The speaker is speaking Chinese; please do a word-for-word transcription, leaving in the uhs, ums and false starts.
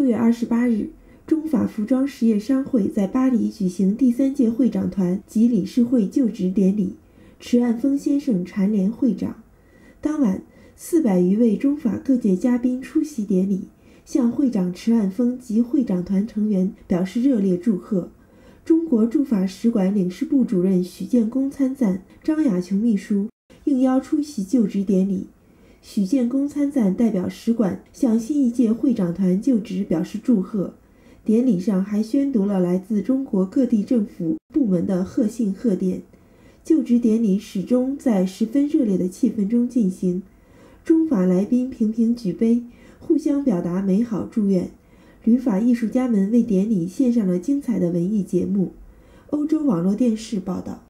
六月二十八日，中法服装实业商会在巴黎举行第三届会长团及理事会就职典礼，池岸丰先生蝉联会长。当晚，四百余位中法各界嘉宾出席典礼，向会长池岸丰及会长团成员表示热烈祝贺。中国驻法使馆领事部主任许建功参赞，张亚琼秘书应邀出席就职典礼。许建功参赞代表使馆向新一届会长团就职表示祝贺。典礼上还宣读了来自中国各地政府部门的贺信贺电。就职典礼始终在十分热烈的气氛中进行，中法来宾频频举杯，互相表达美好祝愿。旅法艺术家们为典礼献上了精彩的文艺节目。欧洲网络电视报道。